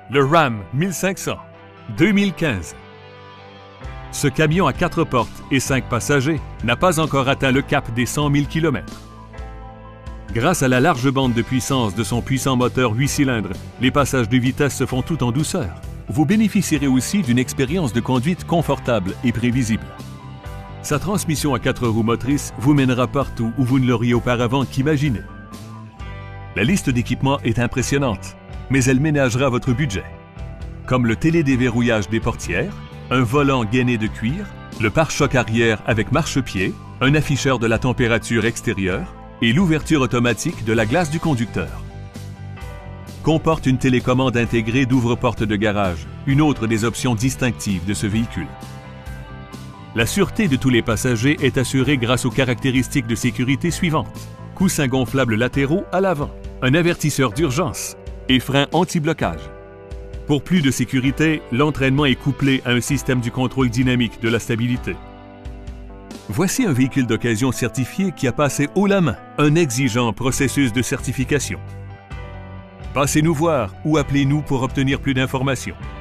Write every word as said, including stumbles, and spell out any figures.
le Ram mille cinq cents, deux mille quinze. Ce camion à quatre portes et cinq passagers n'a pas encore atteint le cap des cent mille kilomètres. Grâce à la large bande de puissance de son puissant moteur huit cylindres, les passages de vitesse se font tout en douceur. Vous bénéficierez aussi d'une expérience de conduite confortable et prévisible. Sa transmission à quatre roues motrices vous mènera partout où vous ne l'auriez auparavant qu'imaginé. La liste d'équipements est impressionnante, mais elle ménagera votre budget. Comme le télédéverrouillage des portières, un volant gainé de cuir, le pare-choc arrière avec marchepied, un afficheur de la température extérieure et l'ouverture automatique de la glace du conducteur. Comporte une télécommande intégrée d'ouvre-porte de garage, une autre des options distinctives de ce véhicule. La sûreté de tous les passagers est assurée grâce aux caractéristiques de sécurité suivantes. Coussins gonflables latéraux à l'avant, un avertisseur d'urgence et frein anti-blocage. Pour plus de sécurité, l'entraînement est couplé à un système du contrôle dynamique de la stabilité. Voici un véhicule d'occasion certifié qui a passé haut la main un exigeant processus de certification. Passez nous voir ou appelez-nous pour obtenir plus d'informations.